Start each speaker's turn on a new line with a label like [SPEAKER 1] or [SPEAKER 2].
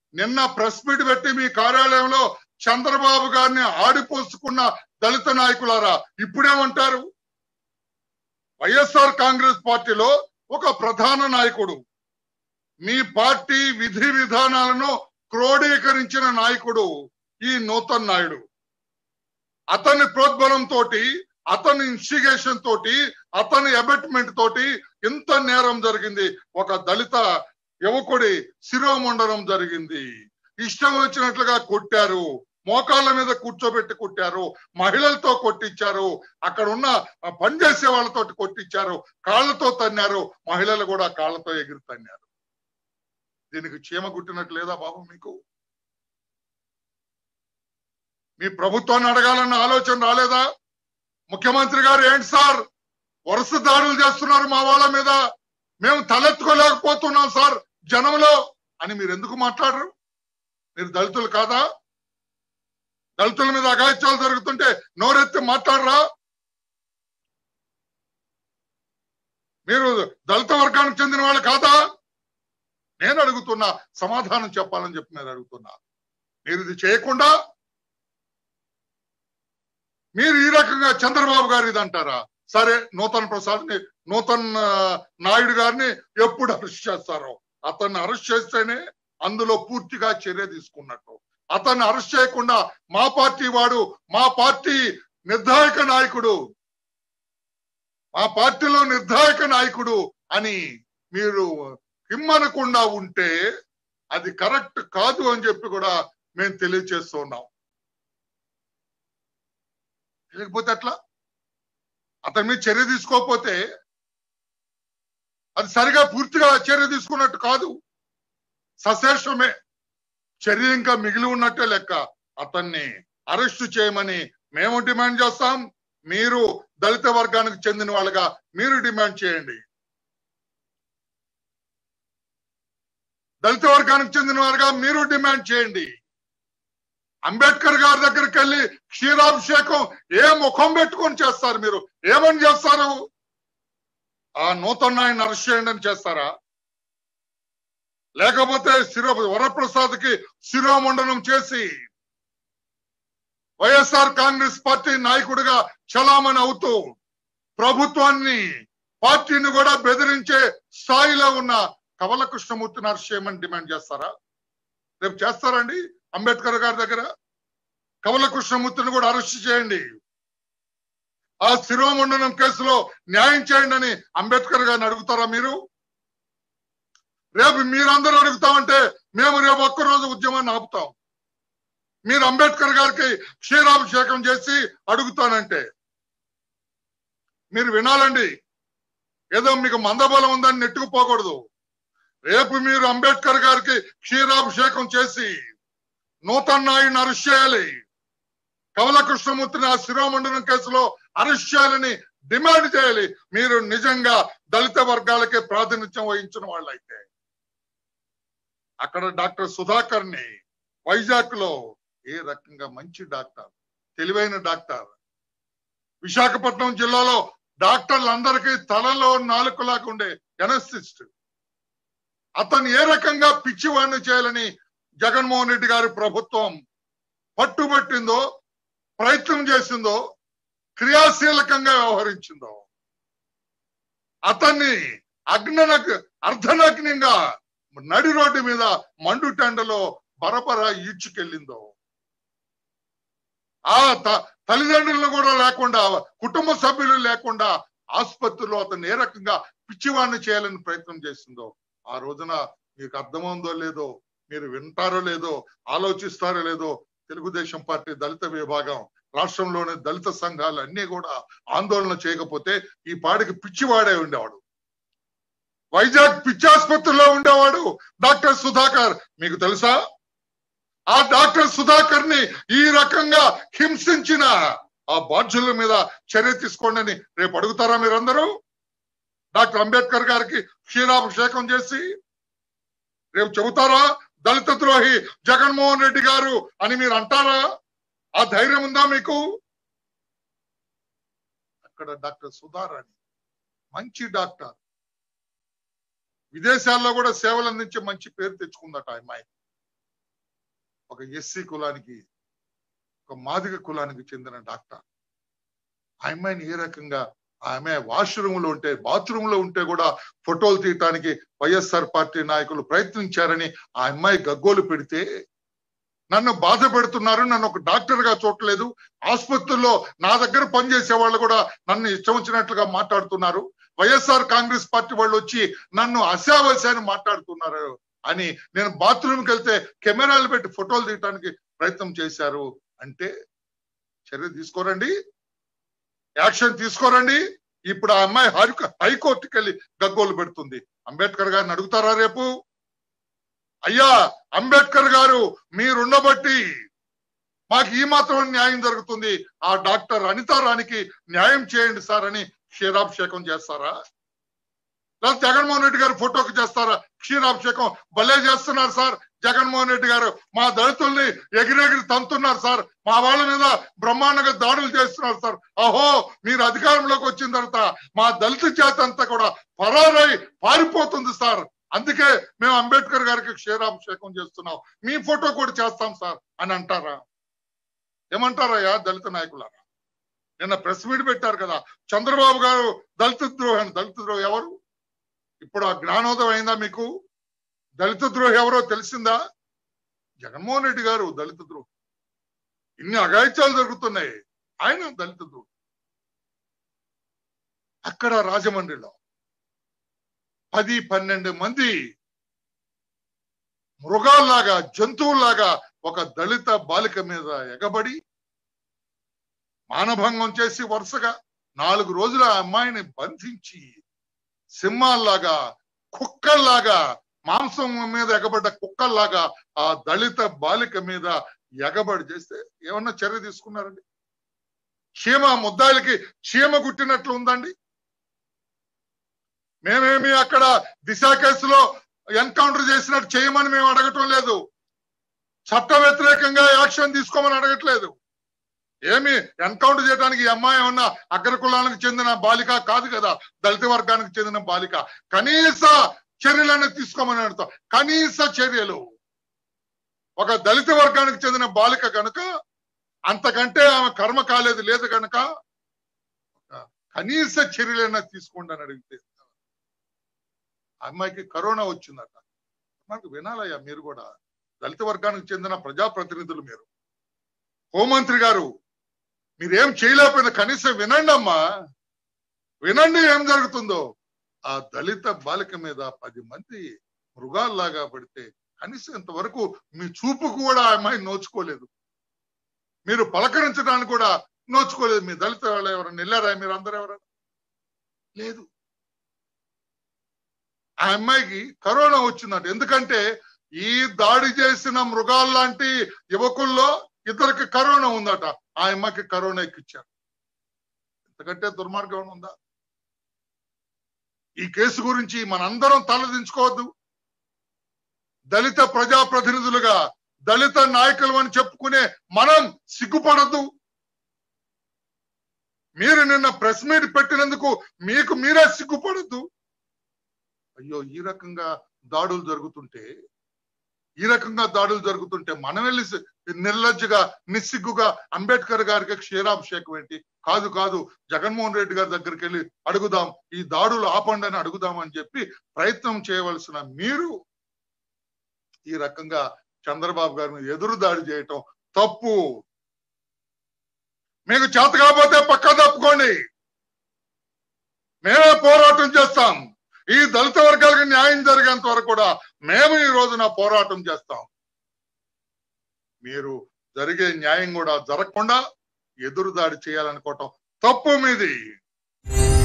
[SPEAKER 1] నిన్న press meet పెట్టి మీ కార్యాలయంలో చంద్రబాబు గారిని ఆడిపోసుకున్న దళిత నాయకులారా ఇప్పుడేమంటారు? వైఎస్ఆర్ కాంగ్రెస్ పార్టీలో ఒక ప్రధాన నాయకుడు, మీ పార్టీ విధి విధానాలను క్రోడీకరించిన నాయకుడు ఈ నూతన్ నాయుడు. అతని ప్రోద్బలం తోటి, అతని ఇన్స్టిగేషన్ తోటి, అతని అబెట్మెంట్ తోటి ఇంత నేరం జరిగింది. ఒక దళిత యువకుడి శిరోమండనం జరిగింది. ఇష్టం వచ్చినట్లుగా కొట్టారు, మోకాళ్ళ మీద కూర్చోబెట్టి కొట్టారు, మహిళలతో కొట్టించారు, అక్కడ ఉన్న పనిచేసే వాళ్ళతో కొట్టించారు, కాళ్ళతో తన్నారు, మహిళలు కూడా కాళ్ళతో ఎగిరి తన్నారు. దీనికి చీమ గుట్టినట్టు లేదా బాబు మీకు? మీ ప్రభుత్వాన్ని అడగాలన్న ఆలోచన రాలేదా? ముఖ్యమంత్రి గారు ఏంటి సార్ వరుస దాడులు చేస్తున్నారు మా వాళ్ళ మీద, మేము తలెత్తుకోలేకపోతున్నాం సార్ జనంలో అని మీరు ఎందుకు మాట్లాడరు? మీరు దళితులు కాదా? దళితుల మీద అఘాయిత్యాలు జరుగుతుంటే నోరెత్తి మాట్లాడరా? మీరు దళిత వర్గానికి చెందిన వాళ్ళు కాదా? నేను అడుగుతున్నా, సమాధానం చెప్పాలని చెప్పి నేను అడుగుతున్నా. మీరు ఇది చేయకుండా మీరు ఈ రకంగా చంద్రబాబు గారు ఇది అంటారా? సరే, నూతన్ నాయుడు గారిని ఎప్పుడు అరెస్ట్ చేస్తారో, అతన్ని అరెస్ట్ చేస్తేనే అందులో పూర్తిగా చర్య తీసుకున్నట్టు. అతన్ని అరెస్ట్ చేయకుండా మా పార్టీ వాడు, మా పార్టీ నిర్ధారక నాయకుడు, మా పార్టీలో నిర్ధారక నాయకుడు అని మీరు హిమ్మనకుండా ఉంటే అది కరెక్ట్ కాదు అని చెప్పి కూడా మేము తెలియజేస్తున్నాం. లేకపోతే అట్లా అతని మీద చర్య తీసుకోకపోతే అది సరిగా పూర్తిగా చర్య తీసుకున్నట్టు కాదు, సశేషమే. చర్య ఇంకా మిగిలి ఉన్నట్టే లెక్క. అతన్ని అరెస్టు చేయమని మేము డిమాండ్ చేస్తాం. మీరు దళిత వర్గానికి చెందిన వాళ్ళగా మీరు డిమాండ్ చేయండి. దళిత వర్గానికి చెందిన వారుగా మీరు డిమాండ్ చేయండి. అంబేద్కర్ గారి దగ్గరికి వెళ్ళి క్షీరాభిషేకం ఏ ముఖం పెట్టుకొని చేస్తారు? మీరు ఏమని చేస్తారు? ఆ నూతన్ నాయుడిని అరెస్ట్ చేయండి అని చేస్తారా? లేకపోతే వరప్రసాద్కి శిరోమండనం చేసి వైఎస్ఆర్ కాంగ్రెస్ పార్టీ నాయకుడిగా చలామణి అవుతూ ప్రభుత్వాన్ని, పార్టీని కూడా బెదిరించే స్థాయిలో ఉన్న కవల కృష్ణమూర్తిని అరెస్ట్ చేయమని డిమాండ్ చేస్తారా? రేపు చేస్తారండి అంబేద్కర్ గారి దగ్గర? కవల కృష్ణమూర్తిని కూడా అరెస్ట్ చేయండి, ఆ శిరోమండనం కేసులో న్యాయం చేయండి అని అంబేద్కర్ గారిని అడుగుతారా మీరు? రేపు మీరందరూ అడుగుతామంటే మేము రేపు ఒక్కరోజు ఉద్యమాన్ని ఆపుతాం. మీరు అంబేద్కర్ గారికి క్షీరాభిషేకం చేసి అడుగుతానంటే మీరు వినాలండి. ఏదో మీకు మందబలం ఉందని నెట్టుకుపోకూడదు. రేపు మీరు అంబేద్కర్ గారికి క్షీరాభిషేకం చేసి నూతన్ నాయుడిని అరెస్ట్ చేయాలి, కవల కృష్ణమూర్తిని ఆ శిరోమండనం కేసులో అరెస్ట్ చేయాలని డిమాండ్ చేయాలి. మీరు నిజంగా దళిత వర్గాలకే ప్రాతినిధ్యం వహించిన వాళ్ళైతే. అక్కడ డాక్టర్ సుధాకర్ ని వైజాగ్ లో ఏ రకంగా మంచి డాక్టర్, తెలివైన డాక్టర్, విశాఖపట్నం జిల్లాలో డాక్టర్లందరికీ తలలో నాలుకలాగా ఉండే ఎనస్థిస్ట్, అతను ఏ రకంగా పిచ్చివాణ్ణి చేయాలని జగన్మోహన్ రెడ్డి గారి ప్రభుత్వం పట్టుబట్టిందో, ప్రయత్నం చేసిందో, క్రియాశీలకంగా వ్యవహరించిందో, అతన్ని అర్ధనగ్నంగా నడి రోడ్డు మీద మండుటెండలో బరబర ఈడ్చుకెళ్ళిందో, ఆ తల్లిదండ్రులను కూడా లేకుండా, కుటుంబ సభ్యులు లేకుండా ఆసుపత్రిలో అతను ఏ రకంగా పిచ్చివాణ్ణి చేయాలని ప్రయత్నం చేసిందో, ఆ రోజున మీకు అర్థమవుందో లేదో, మీరు వింటారో లేదో, ఆలోచిస్తారో లేదో, తెలుగుదేశం పార్టీ దళిత విభాగం, రాష్ట్రంలోని దళిత సంఘాలు అన్ని కూడా ఆందోళన చేయకపోతే ఈ పాడికి పిచ్చివాడే ఉండేవాడు. వైజాగ్ పిచ్చాసుపత్రిలో ఉండేవాడు డాక్టర్ సుధాకర్. మీకు తెలుసా? ఆ డాక్టర్ సుధాకర్ ని ఈ రకంగా హింసించిన ఆ బాధ్యుల మీద చర్య తీసుకోండి అని రేపు అడుగుతారా మీరందరూ? డాక్టర్ అంబేద్కర్ గారికి క్షీరాభిషేకం చేసి రేపు చెబుతారా దళిత ద్రోహి జగన్మోహన్ రెడ్డి గారు అని మీరు అంటారా? ఆ ధైర్యం ఉందా మీకు? అక్కడ డాక్టర్ సుధార్ అని మంచి డాక్టర్, విదేశాల్లో కూడా సేవలు అందించి మంచి పేరు తెచ్చుకుందట అమ్మాయి. ఒక ఎస్సీ కులానికి, ఒక మాదిగ కులానికి చెందిన డాక్టర్. ఆ అమ్మాయిని ఏ రకంగా, ఆమె వాష్రూమ్ లో ఉంటే, బాత్రూమ్ లో ఉంటే కూడా ఫోటోలు తీయటానికి వైఎస్ఆర్ పార్టీ నాయకులు ప్రయత్నించారని ఆ అమ్మాయి గగ్గోలు పెడితే, నన్ను బాధ పెడుతున్నారు, నన్ను ఒక డాక్టర్ గా చూడలేదు, ఆసుపత్రుల్లో నా దగ్గర పనిచేసే వాళ్ళు కూడా నన్ను ఇష్టం వచ్చినట్లుగా మాట్లాడుతున్నారు, వైఎస్ఆర్ కాంగ్రెస్ పార్టీ వాళ్ళు వచ్చి నన్ను అశావశాన్ని మాట్లాడుతున్నారు అని నేను బాత్రూమ్కి వెళ్తే కెమెరాలు పెట్టి ఫోటోలు తీయటానికి ప్రయత్నం చేశారు అంటే చర్య తీసుకోరండి, యాక్షన్ తీసుకోరండి. ఇప్పుడు ఆ అమ్మాయి హైకోర్టుకి వెళ్ళి గగ్గోలు పెడుతుంది. అంబేద్కర్ గారిని అడుగుతారా రేపు, అయ్యా అంబేద్కర్ గారు మీరుండబట్టి మాకు ఈ మాత్రం న్యాయం జరుగుతుంది, ఆ డాక్టర్ అనితారానికి న్యాయం చేయండి సార్ అని క్షీరాభిషేకం చేస్తారా? లేదా జగన్మోహన్ రెడ్డి గారు ఫోటోకి చేస్తారా క్షీరాభిషేకం? భలే చేస్తున్నారు సార్ జగన్మోహన్ రెడ్డి గారు, మా దళితుల్ని ఎగిరెగిరి తంతున్నారు సార్, మా వాళ్ళ మీద బ్రహ్మాండంగా దాడులు చేస్తున్నారు సార్. అహో, మీరు అధికారంలోకి వచ్చిన తర్వాత మా దళిత జాతి అంతా కూడా పరారై పారిపోతుంది సార్, అందుకే మేము అంబేద్కర్ గారికి క్షీరాభిషేకం చేస్తున్నాం, మీ ఫోటో కూడా చేస్తాం సార్ అని అంటారా? ఏమంటారయ్యా దళిత నాయకులారా? నిన్న ప్రెస్ మీట్ పెట్టారు కదా, చంద్రబాబు గారు దళిత ద్రోహి. దళిత ద్రోహి ఎవరు? ఇప్పుడు ఆ జ్ఞానోదయం అయిందా మీకు? దళిత ద్రోహి ఎవరో తెలిసిందా? జగన్మోహన్ రెడ్డి గారు దళిత ద్రోహి. ఇన్ని అఘాయిత్యాలు జరుగుతున్నాయి, ఆయన దళిత ద్రోహి. అక్కడ రాజమండ్రిలో 10-12 మంది మృగాల్లాగా, జంతువుల్లాగా ఒక దళిత బాలిక మీద ఎగబడి మానభంగం చేసి వరుసగా 4 రోజులు ఆ అమ్మాయిని బంధించి సింహాల్లాగా, కుక్కల్లాగా, మాంసం మీద ఎగబడ్డ కుక్కల్లాగా ఆ దళిత బాలిక మీద ఎగబడి చేస్తే ఏమన్నా చర్య తీసుకున్నారండి? చీమ ముద్దాయిలకి చీమ గుట్టినట్లు ఉందండి. మేమేమి అక్కడ దిశ కేసులో ఎన్కౌంటర్ చేసినట్టు చేయమని మేము అడగటం లేదు, చట్ట వ్యతిరేకంగా యాక్షన్ తీసుకోమని అడగట్లేదు. ఏమి ఎన్కౌంటర్ చేయడానికి ఈ అమ్మాయి ఏమన్నా అగ్ర కులానికి చెందిన బాలిక కాదు కదా, దళిత వర్గానికి చెందిన బాలిక. కనీస చర్యలను తీసుకోమని అడుగుతాం. కనీస చర్యలు. ఒక దళిత వర్గానికి చెందిన బాలిక కనుక, అంతకంటే ఆమె కర్మ కాలేదు లేదు కనుక కనీస చర్యలైనా తీసుకోండి అని అడిగితే, అమ్మాయికి కరోనా వచ్చిందట. నాకు వినాలయ్యా మీరు కూడా, దళిత వర్గానికి చెందిన ప్రజాప్రతినిధులు మీరు, హోంమంత్రి గారు, మీరేం చేయలేకపోయినా కనీసం వినండి అమ్మా, వినండి ఏం జరుగుతుందో. ఆ దళిత బాలిక మీద 10 మంది మృగాల్లాగా పడితే కనీసం ఇంతవరకు మీ చూపుకు కూడా ఆ అమ్మాయి నోచుకోలేదు, మీరు పలకరించడానికి కూడా నోచుకోలేదు. మీ దళిత వాళ్ళు ఎవరైనా వెళ్ళారా? మీరు అందరూ ఎవరైనా? లేదు. ఆ అమ్మాయికి కరోనా వచ్చిందంట. ఎందుకంటే ఈ దాడి చేసిన మృగాల్లాంటి యువకుల్లో 2 కరోనా ఉందట. ఆ అమ్మాయికి కరోనా ఎక్కిచ్చారు. ఎందుకంటే దుర్మార్గం ఉందా? ఈ కేసు గురించి మనందరం తలదించుకోవద్దు. దళిత ప్రజాప్రతినిధులుగా, దళిత నాయకులు అని చెప్పుకునే మనం సిగ్గుపడద్దు. మీరు నిన్న ప్రెస్ మీట్ పెట్టినందుకు మీకు మీరే సిగ్గుపడద్దు. అయ్యో, ఈ రకంగా దాడులు జరుగుతుంటే మనం వెళ్ళి నిర్లజ్జగా, నిస్సిగ్గుగా అంబేద్కర్ గారికి క్షీరాభిషేకం ఏంటి? కాదు, జగన్మోహన్ రెడ్డి గారి దగ్గరికి వెళ్ళి అడుగుదాం, ఈ దాడులు ఆపండి అని అడుగుదాం అని చెప్పి ప్రయత్నం చేయవలసిన మీరు ఈ రకంగా చంద్రబాబు గారి మీద ఎదురు దాడి చేయటం తప్పు. మీకు చేత కాకపోతే పక్క తప్పుకోండి, మేమే పోరాటం చేస్తాం. ఈ దళిత వర్గాలకు న్యాయం జరిగేంత వరకు కూడా మేము ఈ రోజున పోరాటం చేస్తాం. మీరు జరిగే న్యాయం కూడా జరగకుండా ఎదురు దాడి చేయాలనుకోవటం తప్పు మీది.